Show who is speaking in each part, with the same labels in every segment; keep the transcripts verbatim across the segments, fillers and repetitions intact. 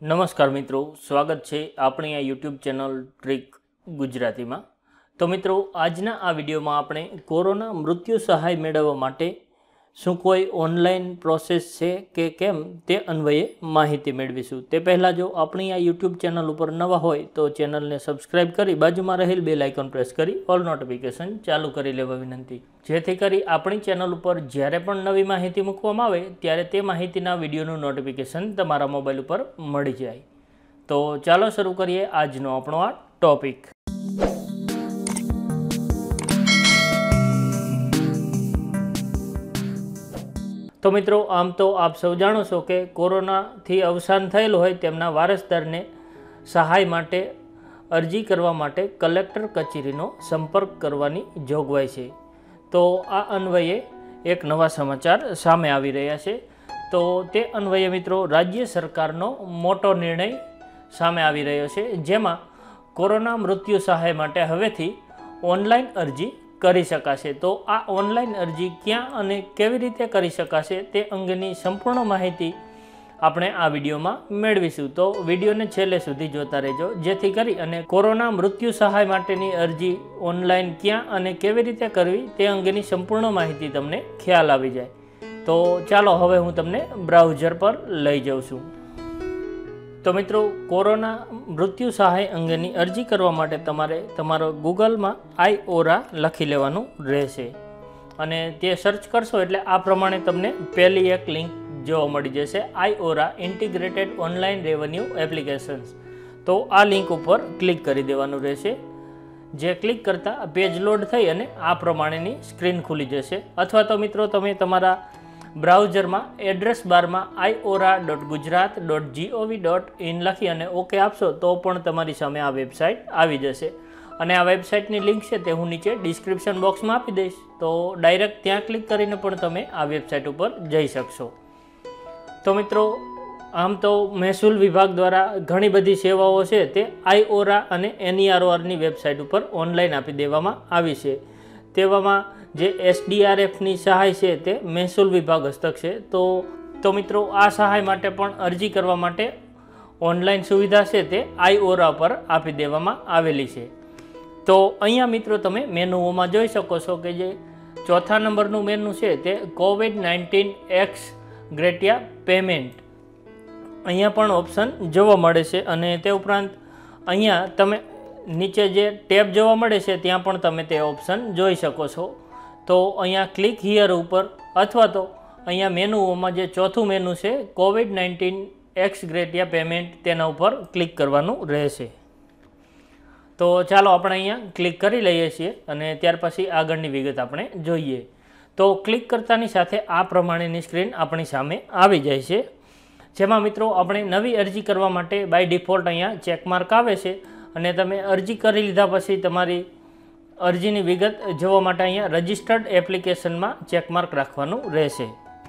Speaker 1: નમસ્કાર મિત્રો, સ્વાગત છે આપણી આ યુટ્યુબ ચેનલ ટ્રીક ગુજરાતીમાં। તો મિત્રો, આજના આ વિડીયોમાં આપણે કોરોના મૃત્યુ સહાય મેળવવા માટે શું કોઈ ઓનલાઈન પ્રોસેસ છે કે કેમ તે અન્વયે માહિતી મેળવીશું। તે પહેલાં જો આપણી આ યુટ્યુબ ચેનલ ઉપર નવા હોય તો ચેનલને સબસ્ક્રાઈબ કરી બાજુમાં રહેલ બેલ આઇકોન પ્રેસ કરી ઓલ નોટિફિકેશન ચાલુ કરી લેવા વિનંતી, જેથી કરી આપણી ચેનલ ઉપર જ્યારે પણ નવી માહિતી મૂકવામાં આવે ત્યારે તે માહિતીના વિડીયોનું નોટિફિકેશન તમારા મોબાઈલ ઉપર મળી જાય। તો ચાલો શરૂ કરીએ આજનો આપણો આ ટોપિક। તો મિત્રો, આમ તો આપ સૌ જાણો છો કે કોરોનાથી અવસાન થયેલું હોય તેમના વારસદારને સહાય માટે અરજી કરવા માટે કલેક્ટર કચેરીનો સંપર્ક કરવાની જોગવાઈ છે। તો આ અન્વયે એક નવા સમાચાર સામે આવી રહ્યા છે। તો તે અન્વયે મિત્રો, રાજ્ય સરકારનો મોટો નિર્ણય સામે આવી રહ્યો છે, જેમાં કોરોના મૃત્યુ સહાય માટે હવેથી ઓનલાઈન અરજી કરી શકાશે। તો આ ઓનલાઈન અરજી ક્યાં અને કેવી રીતે કરી શકાશે તે અંગેની સંપૂર્ણ માહિતી આપણે આ વિડીયોમાં મેળવીશું। તો વિડીયોને છેલ્લે સુધી જોતા રહેજો, જેથી કરી અને કોરોના મૃત્યુ સહાય માટેની અરજી ઓનલાઈન ક્યાં અને કેવી રીતે કરવી તે અંગેની સંપૂર્ણ માહિતી તમને ખ્યાલ આવી જાય। તો ચાલો હવે હું તમને બ્રાઉઝર પર લઈ જાઉં છું। તો મિત્રો, કોરોના મૃત્યુ સહાય અંગેની અરજી કરવા માટે તમારે તમારો ગૂગલમાં આઈ ઓરા લખી લેવાનું રહેશે અને તે સર્ચ કરશો એટલે આ પ્રમાણે તમને પહેલી એક લિંક જોવા મળી જશે, I ORA integrated online revenue applications. તો આ લિંક ઉપર ક્લિક કરી દેવાનું રહેશે, જે ક્લિક કરતાં પેજ લોડ થઈ અને આ પ્રમાણેની સ્ક્રીન ખુલી જશે। અથવા તો મિત્રો, તમે તમારા બ્રાઉઝરમાં એડ્રેસ બારમાં I ORA dot Gujarat dot GOV dot in લખી અને ઓકે આપશો તો પણ તમારી સામે આ વેબસાઇટ આવી જશે। અને આ વેબસાઇટની લિંક છે તે હું નીચે ડિસ્ક્રિપ્શન બોક્સમાં આપી દઈશ, તો ડાયરેક્ટ ત્યાં ક્લિક કરીને પણ તમે આ વેબસાઇટ ઉપર જઈ શકશો। તો મિત્રો, આમ તો મહેસૂલ વિભાગ દ્વારા ઘણી બધી સેવાઓ છે તે આઈ ઓરા અને એનઈઆરઓઆરની વેબસાઇટ ઉપર ઓનલાઈન આપી દેવામાં આવી છે। તેવામાં જે એસડીઆરએફની સહાય છે તે મહેસૂલ વિભાગ હસ્તક છે। તો તો મિત્રો, આ સહાય માટે પણ અરજી કરવા માટે ઓનલાઈન સુવિધા છે તે આઈ ઓરા પર આપી દેવામાં આવેલી છે। તો અહીંયા મિત્રો, તમે મેનુઓમાં જોઈ શકો છો કે જે ચોથા નંબરનું મેનુ છે તે COVID nineteen ex gratia payment, અહીંયા પણ ઓપ્શન જોવા મળે છે। અને તે ઉપરાંત અહીંયા તમે નીચે જે ટેબ જોવા મળે છે ત્યાં પણ તમે તે ઓપ્શન જોઈ શકો છો। તો અહીંયા ક્લિક હિયર ઉપર અથવા તો અહીંયા મેનુઓમાં જે ચોથું મેનુ છે COVID nineteen ex gratia payment, તેના ઉપર ક્લિક કરવાનું રહેશે। તો ચાલો આપણે અહીંયા ક્લિક કરી લઈએ છીએ અને ત્યાર પછી આગળની વિગત આપણે જોઈએ। તો ક્લિક કરતાની સાથે આ પ્રમાણેની સ્ક્રીન આપણી સામે આવી જાય છે, જેમાં મિત્રો આપણે નવી અરજી કરવા માટે બાય ડિફોલ્ટ અહીંયા ચેકમાર્ક આવે છે અને તમે અરજી કરી લીધા પછી તમારી અરજીની વિગત જોવા માટે અહીંયા રજિસ્ટર્ડ એપ્લિકેશનમાં ચેકમાર્ક રાખવાનું રહેશે।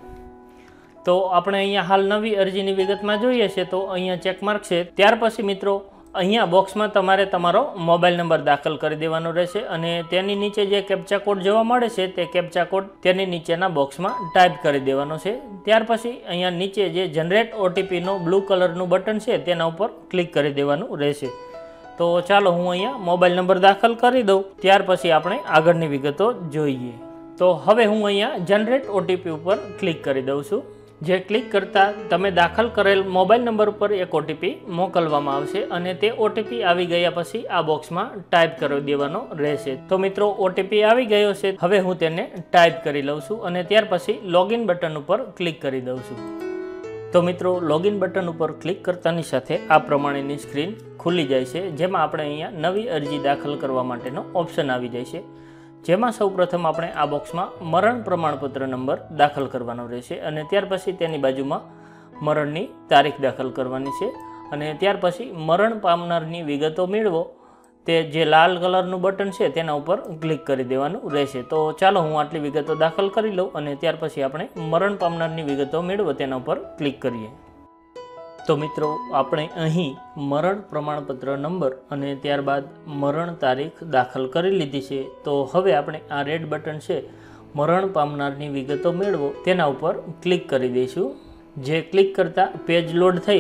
Speaker 1: તો આપણે અહીંયા હાલ નવી અરજીની વિગતમાં જોઈએ છે, તો અહીંયા ચેકમાર્ક છે। ત્યાર પછી મિત્રો, અહીંયા બોક્સમાં તમારે તમારો મોબાઈલ નંબર દાખલ કરી દેવાનો રહેશે અને તેની નીચે જે કેપ્ચા કોડ જોવા મળે છે તે કેપ્ચા કોડ તેની નીચેના બોક્સમાં ટાઈપ કરી દેવાનો છે। ત્યાર પછી અહીંયા નીચે જે જનરેટ ઓટીપીનો બ્લુ કલરનું બટન છે તેના ઉપર ક્લિક કરી દેવાનું રહેશે। તો ચાલો હું અહીંયા મોબાઈલ નંબર દાખલ કરી દઉં, ત્યાર પછી આપણે આગળની વિગતો જોઈએ। તો હવે હું અહીંયા જનરેટ ઓટીપી ઉપર ક્લિક કરી દઉં છું, જે ક્લિક કરતાં તમે દાખલ કરેલ મોબાઈલ નંબર ઉપર એક ઓટીપી મોકલવામાં આવશે અને તે ઓટીપી આવી ગયા પછી આ બોક્સમાં ટાઈપ કરી દેવાનો રહેશે। તો મિત્રો, ઓટીપી આવી ગયો છે, હવે હું તેને ટાઈપ કરી લઉં છું અને ત્યાર પછી લોગિન બટન ઉપર ક્લિક કરી દઉં છું। તો મિત્રો, લોગિન બટન ઉપર ક્લિક કરતાની સાથે આ પ્રમાણેની સ્ક્રીન ખુલી જાય છે, જેમાં આપણે અહીંયા નવી અરજી દાખલ કરવા માટેનો ઓપ્શન આવી જાય છે, જેમાં સૌપ્રથમ આપણે આ બોક્સમાં મરણ પ્રમાણપત્ર નંબર દાખલ કરવાનો રહેશે અને ત્યાર પછી તેની બાજુમાં મરણની તારીખ દાખલ કરવાની છે અને ત્યાર પછી મરણ પામનારની વિગતો મેળવો તે જે લાલ કલરનું બટન છે તેના ઉપર ક્લિક કરી દેવાનું રહેશે। તો ચાલો હું આટલી વિગતો દાખલ કરી લઉં અને ત્યાર પછી આપણે મરણ પામનારની વિગતો મેળવો તેના ઉપર ક્લિક કરીએ। તો મિત્રો, આપણે અહીં મરણ પ્રમાણપત્ર નંબર અને ત્યારબાદ મરણ તારીખ દાખલ કરી લીધી છે। તો હવે આપણે આ રેડ બટન છે મરણ પામનારની વિગતો મેળવો તેના ઉપર ક્લિક કરી દઈશું, જે ક્લિક કરતાં પેજ લોડ થઈ અને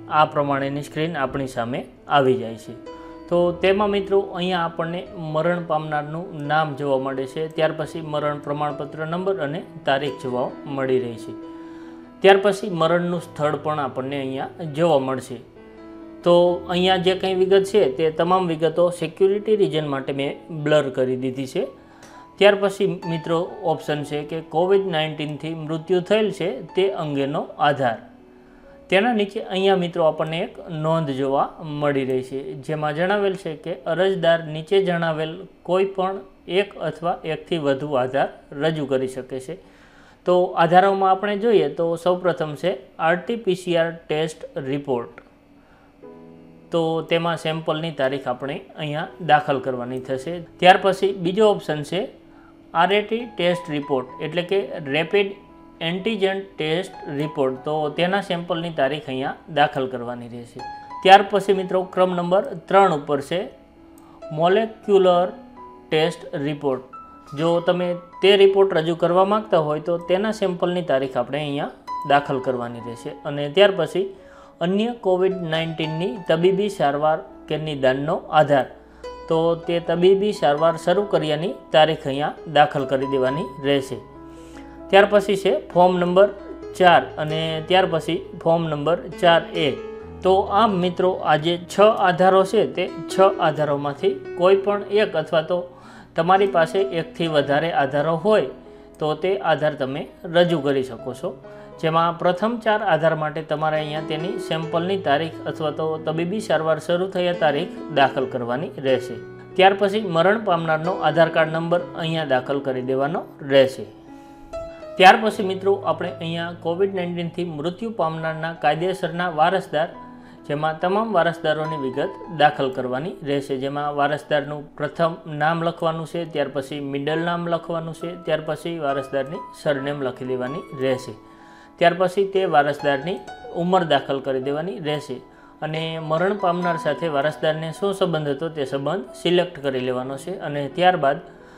Speaker 1: આ પ્રમાણેની સ્ક્રીન આપણી સામે આવી જાય છે। તો તેમાં મિત્રો અહીંયા આપણને મરણ પામનારનું નામ જોવા મળે છે, ત્યાર પછી મરણ પ્રમાણપત્ર નંબર અને તારીખ જોવા મળી રહી છે। ત્યાર પછી મરણનું સ્થળ પણ આપણને અહીંયા જોવા મળશે। તો અહીંયા જે કંઈ વિગત છે તે તમામ વિગતો સિક્યુરિટી રીઝન માટે મેં બ્લર કરી દીધી છે। ત્યાર પછી મિત્રો ઓપ્શન છે કે કોવિડ નાઇન્ટીનથી મૃત્યુ થયેલ છે તે અંગેનો આધાર। તેના નીચે અહીંયા મિત્રો આપણને એક નોંધ જોવા મળી રહી છે, જેમાં જણાવેલ છે કે અરજદાર નીચે જણાવેલ કોઈ પણ એક અથવા એકથી વધુ આધાર રજૂ કરી શકે છે। તો આધારોમાં આપણે જોઈએ તો સૌપ્રથમ છે આરટી પીસીઆર ટેસ્ટ રિપોર્ટ। તો તેમાં સેમ્પલની તારીખ આપણે અહીંયા દાખલ કરવાની થશે। ત્યાર પછી બીજો ઓપ્શન છે આરએટી ટેસ્ટ રિપોર્ટ, એટલે કે રેપિડ એન્ટીજન ટેસ્ટ રિપોર્ટ। તો તેના સેમ્પલની તારીખ અહીંયા દાખલ કરવાની રહેશે। ત્યાર પછી મિત્રો ક્રમ નંબર ત્રણ ઉપર છે મોલેક્યુલર ટેસ્ટ રિપોર્ટ। જો તમે તે રિપોર્ટ રજૂ કરવા માગતા હોય તો તેના સેમ્પલની તારીખ આપણે અહીંયા દાખલ કરવાની રહેશે। અને ત્યાર પછી અન્ય કોવિડ નાઇન્ટીનની તબીબી સારવાર કે નિદાનનો આધાર, તો તે તબીબી સારવાર શરૂ કર્યાની તારીખ અહીંયા દાખલ કરી દેવાની રહેશે। ત્યાર પછી છે ફોર્મ નંબર ચાર અને ત્યાર પછી ફોર્મ નંબર ચાર એ। તો આમ મિત્રો આ જે છ આધારો છે તે છ આધારોમાંથી કોઈ પણ એક અથવા તો તમારી પાસે એકથી વધારે આધારો હોય તો તે આધાર તમે રજૂ કરી શકો છો। જેમાં પ્રથમ ચાર આધાર માટે તમારે અહીંયા તેની સેમ્પલની તારીખ અથવા તો તબીબી સારવાર શરૂ થયા તારીખ દાખલ કરવાની રહેશે। ત્યાર પછી મરણ પામનારનો આધાર કાર્ડ નંબર અહીંયા દાખલ કરી દેવાનો રહેશે। ત્યાર પછી મિત્રો આપણે અહીંયા કોવિડ નાઇન્ટીનથી મૃત્યુ પામનારના કાયદેસરના વારસદાર, જેમાં તમામ વારસદારોની વિગત દાખલ કરવાની રહેશે। જેમાં વારસદારનું પ્રથમ નામ લખવાનું છે, ત્યાર પછી મિડલ નામ લખવાનું છે, ત્યાર પછી વારસદારની સરનેમ લખી દેવાની રહેશે। ત્યાર પછી તે વારસદારની ઉંમર દાખલ કરી દેવાની રહેશે અને મરણ પામનાર સાથે વારસદારને શું સંબંધ હતો તે સંબંધ સિલેક્ટ કરી લેવાનો છે અને ત્યારબાદ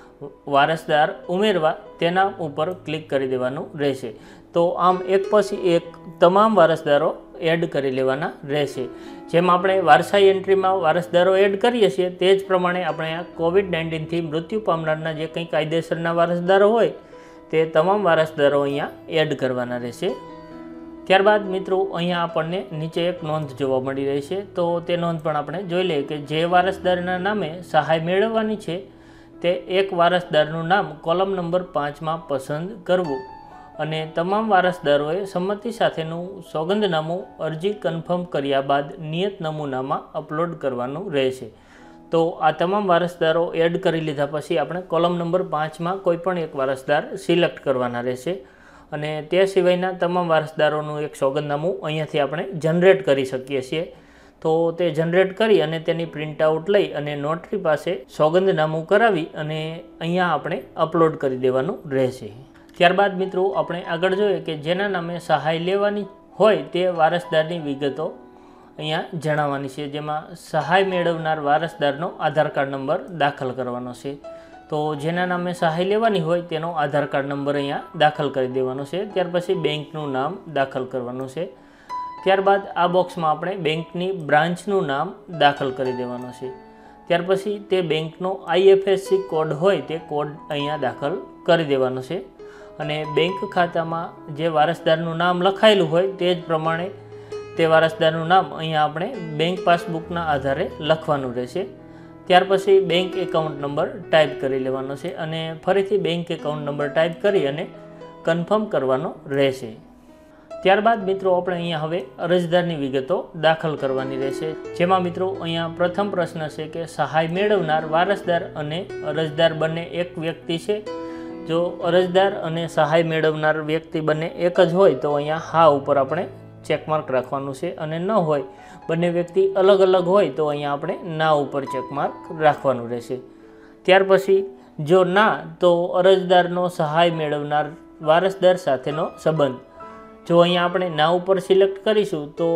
Speaker 1: વારસદાર ઉમેરવા તેના ઉપર ક્લિક કરી દેવાનું રહેશે। તો આમ એક પછી એક તમામ વારસદારો એડ કરી લેવાના રહેશે। જેમ આપણે વારસાઈ એન્ટ્રીમાં વારસદારો એડ કરીએ છીએ તે જ પ્રમાણે આપણે આ કોવિડ નાઇન્ટીનથી મૃત્યુ પામનારના જે કંઈ કાયદેસરના વારસદારો હોય તે તમામ વારસદારો અહીંયા એડ કરવાના રહેશે। ત્યારબાદ મિત્રો અહીંયા આપણને નીચે એક નોંધ જોવા મળી રહી છે, તો તે નોંધ પણ આપણે જોઈ લઈએ કે જે વારસદારના નામે સહાય મેળવવાની છે તે એક વારસદારનું નામ કોલમ નંબર પાંચમાં પસંદ કરવું અને તમામ વારસદારોએ સંમતિ સાથેનું સોગંદનામું અરજી કન્ફર્મ કર્યા બાદ નિયત નમૂનામાં અપલોડ કરવાનું રહેશે। તો આ તમામ વારસદારો એડ કરી લીધા પછી આપણે કોલમ નંબર પાંચમાં કોઈ પણ એક વારસદાર સિલેક્ટ કરવાના રહેશે અને તે સિવાયના તમામ વારસદારોનું એક સોગંદનામું અહીંયાથી આપણે જનરેટ કરી શકીએ છીએ। તો તે જનરેટ કરી અને તેની પ્રિન્ટઆઉટ લઈ અને નોટરી પાસે સોગંદનામું કરાવી અને અહીંયા આપણે અપલોડ કરી દેવાનું રહેશે। ત્યારબાદ મિત્રો આપણે આગળ જોઈએ કે જેના નામે સહાય લેવાની હોય તે વારસદારની વિગતો અહીંયા જણાવવાની છે, જેમાં સહાય મેળવનાર વારસદારનો આધાર કાર્ડ નંબર દાખલ કરવાનો છે। તો જેના નામે સહાય લેવાની હોય તેનો આધાર કાર્ડ નંબર અહીંયા દાખલ કરી દેવાનો છે। ત્યાર પછી બેંકનું નામ દાખલ કરવાનું છે। ત્યારબાદ આ બોક્સમાં આપણે બેંકની બ્રાન્ચનું નામ દાખલ કરી દેવાનું છે। ત્યાર પછી તે બેંકનો આઈએફએસસી કોડ હોય તે કોડ અહીંયા દાખલ કરી દેવાનો છે અને બેંક ખાતામાં જે વારસદારનું નામ લખાયેલું હોય તે જ પ્રમાણે તે વારસદારનું નામ અહીંયા આપણે બેંક પાસબુકના આધારે લખવાનું રહેશે। ત્યાર પછી બેંક એકાઉન્ટ નંબર ટાઈપ કરી લેવાનો છે અને ફરીથી બેંક એકાઉન્ટ નંબર ટાઈપ કરી અને કન્ફર્મ કરવાનો રહેશે। ત્યારબાદ મિત્રો આપણે અહીંયા હવે અરજદારની વિગતો દાખલ કરવાની રહેશે, જેમાં મિત્રો અહીંયા પ્રથમ પ્રશ્ન છે કે સહાય મેળવનાર વારસદાર અને અરજદાર બંને એક વ્યક્તિ છે। જો અરજદાર અને સહાય મેળવનાર વ્યક્તિ બંને એક જ હોય તો અહીંયા હા ઉપર આપણે ચેકમાર્ક રાખવાનું છે અને ન હોય બંને વ્યક્તિ અલગ અલગ હોય તો અહીંયા આપણે ના ઉપર ચેકમાર્ક રાખવાનું રહેશે। ત્યાર પછી જો ના તો અરજદારનો સહાય મેળવનાર વારસદાર સાથેનો સંબંધ, જો અહીંયા આપણે ના ઉપર સિલેક્ટ કરીશું તો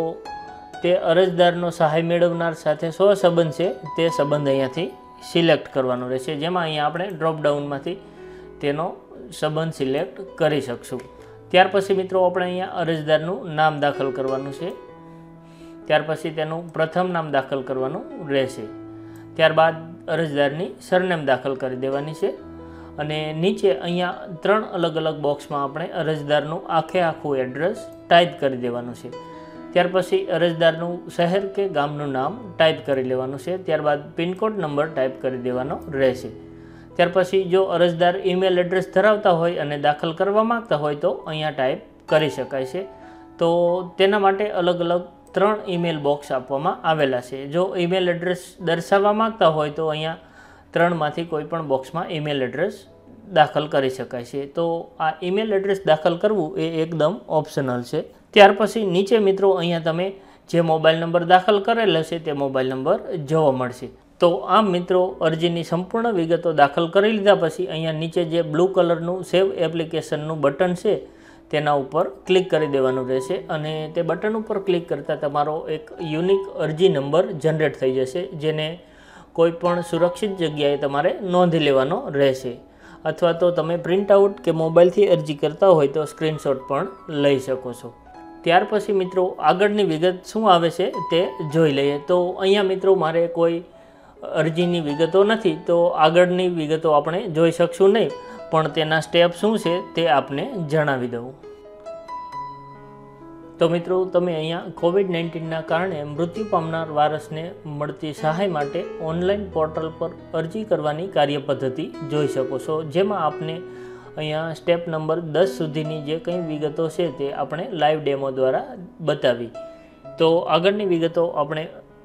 Speaker 1: તે અરજદારનો સહાય મેળવનાર સાથે શો સંબંધ છે તે સંબંધ અહીંયાથી સિલેક્ટ કરવાનો રહેશે, જેમાં અહીંયા આપણે ડ્રોપડાઉનમાંથી તેનો સંબંધ સિલેક્ટ કરી શકશું। ત્યાર પછી મિત્રો આપણે અહીંયા અરજદારનું નામ દાખલ કરવાનું છે। ત્યાર પછી તેનું પ્રથમ નામ દાખલ કરવાનું રહેશે। ત્યારબાદ અરજદારની સરનેમ દાખલ કરી દેવાની છે અને નીચે અહીંયા ત્રણ અલગ અલગ બોક્સમાં આપણે અરજદારનું આખે આખું એડ્રેસ ટાઈપ કરી દેવાનું છે। ત્યાર પછી અરજદારનું શહેર કે ગામનું નામ ટાઈપ કરી લેવાનું છે। ત્યારબાદ પિનકોડ નંબર ટાઈપ કરી દેવાનો રહેશે। ત્યાર પછી જો અરજદાર ઈમેલ એડ્રેસ ધરાવતા હોય અને દાખલ કરવા માગતા હોય તો અહીંયા ટાઈપ કરી શકાય છે। તો તેના માટે અલગ અલગ ત્રણ ઈમેલ બોક્સ આપવામાં આવેલા છે। જો ઈમેલ એડ્રેસ દર્શાવવા માગતા હોય તો અહીંયા ત્રણમાંથી કોઈ પણ બોક્સમાં ઈમેલ એડ્રેસ દાખલ કરી શકાય છે। તો આ ઈમેલ એડ્રેસ દાખલ કરવું એ એકદમ ઓપ્શનલ છે। ત્યાર પછી નીચે મિત્રો અહીંયા તમે જે મોબાઈલ નંબર દાખલ કરેલો છે તે મોબાઈલ નંબર જોવા મળશે। તો આમ મિત્રો અરજીની સંપૂર્ણ વિગતો દાખલ કરી લીધા પછી અહીંયા નીચે જે બ્લુ કલરનું સેવ એપ્લિકેશનનું બટન છે તેના ઉપર ક્લિક કરી દેવાનું રહેશે અને તે બટન ઉપર ક્લિક કરતાં તમારો એક યુનિક અરજી નંબર જનરેટ થઈ જશે, જેને કોઈ પણ સુરક્ષિત જગ્યાએ તમારે નોંધી લેવાનો રહેશે, અથવા તો તમે પ્રિન્ટ આઉટ કે મોબાઈલથી અરજી કરતા હોય તો સ્ક્રીનશોટ પણ લઈ શકો છો। ત્યાર પછી મિત્રો આગળની વિગત શું આવે છે તે જોઈ લઈએ। તો અહીંયા મિત્રો મારે કોઈ અરજીની વિગતો નથી, તો આગળની વિગતો આપણે જોઈ શકશું નહીં, પણ તેના સ્ટેપ શું છે તે આપને જણાવી દઉં। તો મિત્રો તમે અહીંયા કોવિડ નાઇન્ટીનના કારણે મૃત્યુ પામનાર વારસને મળતી સહાય માટે ઓનલાઈન પોર્ટલ પર અરજી કરવાની કાર્યપદ્ધતિ જોઈ શકો છો, જેમાં આપને અહીંયા સ્ટેપ નંબર દસ સુધીની જે કંઈ વિગતો છે તે આપણે લાઈવ ડેમો દ્વારા બતાવી। તો આગળની વિગતો આપણે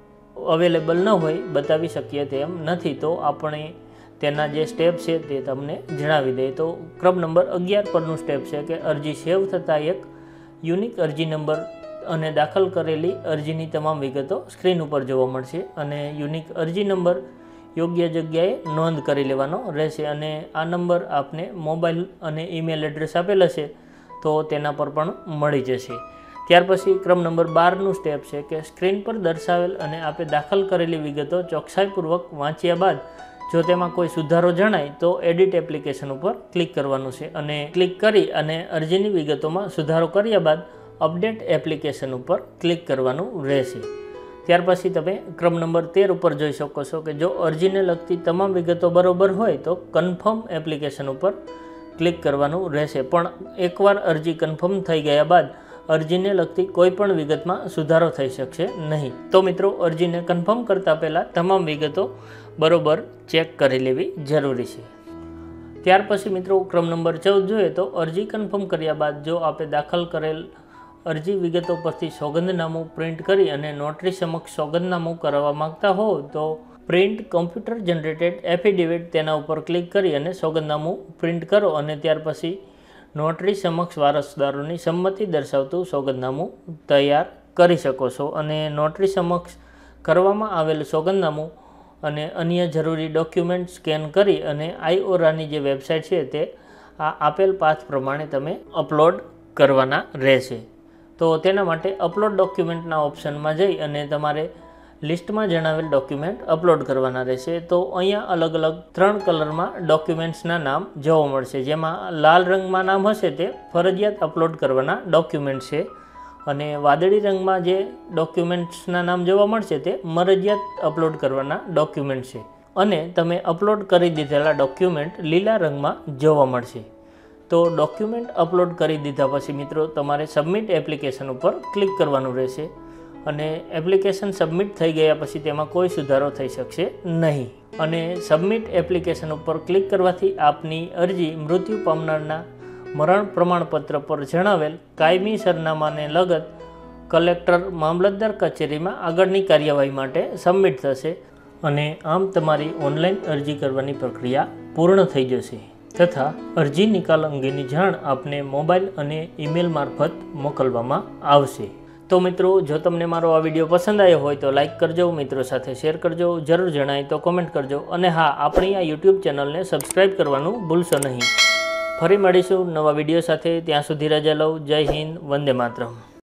Speaker 1: અવેલેબલ ન હોય, બતાવી શકીએ તેમ નથી, તો આપણે તેના જે સ્ટેપ છે તે તમને જણાવી દઈએ। તો ક્રમ નંબર અગિયાર પરનું સ્ટેપ છે કે અરજી સેવ થતાં એક યુનિક અરજી નંબર અને દાખલ કરેલી અરજીની તમામ વિગતો સ્ક્રીન ઉપર જોવા મળશે અને યુનિક અરજી નંબર યોગ્ય જગ્યાએ નોંધ કરી લેવાનો રહેશે અને આ નંબર આપને મોબાઈલ અને ઈમેલ એડ્રેસ આપેલા છે તો તેના પર પણ મળી જશે। ત્યાર પછી ક્રમ નંબર બારનું સ્ટેપ છે કે સ્ક્રીન પર દર્શાવેલ અને આપે દાખલ કરેલી વિગતો ચોકસાઈપૂર્વક વાંચ્યા બાદ જો તેમાં કોઈ સુધારો જણાય તો એડિટ એપ્લિકેશન ઉપર ક્લિક કરવાનું છે અને ક્લિક કરી અને અરજીની વિગતોમાં સુધારો કર્યા બાદ અપડેટ એપ્લિકેશન ઉપર ક્લિક કરવાનું રહેશે। ત્યાર પછી તમે ક્રમ નંબર તેર ઉપર જોઈ શકો છો કે જો અરજીને લગતી તમામ વિગતો બરોબર હોય તો કન્ફર્મ એપ્લિકેશન ઉપર ક્લિક કરવાનું રહેશે, પણ એકવાર અરજી કન્ફર્મ થઈ ગયા બાદ અરજીને લગતી કોઈ પણ વિગતમાં સુધારો થઈ શકશે નહીં। તો મિત્રો અરજીને કન્ફર્મ કરતાં પહેલાં તમામ વિગતો બરોબર ચેક કરી લેવી જરૂરી છે। ત્યાર પછી મિત્રો ક્રમ નંબર ચૌદ જોઈએ તો અરજી કન્ફર્મ કર્યા બાદ જો આપે દાખલ કરેલ અરજી વિગતો પરથી સોગંદનામું પ્રિન્ટ કરી અને નોટરી સમક્ષ સોગંદનામું કરાવવા માંગતા હો તો પ્રિન્ટ કોમ્પ્યુટર જનરેટેડ એફિડેવિટ તેના ઉપર ક્લિક કરી અને સોગંદનામું પ્રિન્ટ કરો અને ત્યાર પછી નોટરી સમક્ષ વારસદારોની સંમતિ દર્શાવતું સોગંદનામું તૈયાર કરી શકો છો અને નોટરી સમક્ષ કરવામાં આવેલું સોગંદનામું અને અન્ય જરૂરી ડોક્યુમેન્ટ સ્કેન કરી અને આઈઓરાની જે વેબસાઇટ છે તે આ આપેલ પાથ પ્રમાણે તમે અપલોડ કરવાના રહેશે। તો તેના માટે અપલોડ ડોક્યુમેન્ટના ઓપ્શનમાં જઈ અને તમારે લિસ્ટમાં જણાવેલ ડોક્યુમેન્ટ અપલોડ કરવાના રહેશે। તો અહીંયા અલગ અલગ ત્રણ કલરમાં ડોક્યુમેન્ટ્સના નામ જોવા મળશે, જેમાં લાલ રંગમાં નામ હશે તે ફરજિયાત અપલોડ કરવાના ડોક્યુમેન્ટ છે અને વાદળી રંગમાં જે ડોક્યુમેન્ટ્સના નામ જોવા મળશે તે મરજિયાત અપલોડ કરવાના ડોક્યુમેન્ટ છે અને તમે અપલોડ કરી દીધેલા ડોક્યુમેન્ટ લીલા રંગમાં જોવા મળશે। તો ડોક્યુમેન્ટ અપલોડ કરી દીધા પછી મિત્રો તમારે સબમિટ એપ્લિકેશન ઉપર ક્લિક કરવાનું રહેશે અને એપ્લિકેશન સબમિટ થઈ ગયા પછી તેમાં કોઈ સુધારો થઈ શકશે નહીં અને સબમિટ એપ્લિકેશન ઉપર ક્લિક કરવાથી આપની અરજી મૃત્યુ પામનારના મરણ પ્રમાણપત્ર પર જણાવેલ કાયમી સરનામાને લગત કલેક્ટર મામલતદાર કચેરીમાં આગળની કાર્યવાહી માટે સબમિટ થશે અને આમ તમારી ઓનલાઈન અરજી કરવાની પ્રક્રિયા પૂર્ણ થઈ જશે તથા અરજી નિકાલ અંગેની જાણ આપને મોબાઈલ અને ઈમેલ મારફત મોકલવામાં આવશે। તો મિત્રો જો તમને મારો આ વિડીયો પસંદ આવ્યો હોય તો લાઇક કરજો, મિત્રો સાથે શેર કરજો, જરૂર જણાય તો કોમેન્ટ કરજો અને હા, આપણી આ યુટ્યુબ ચેનલને સબસ્ક્રાઈબ કરવાનું ભૂલશો નહીં। ફરી મળીશું નવા વિડીયો સાથે, ત્યાં સુધી રજા લઉં। જય હિન્દ, વંદે માતરમ।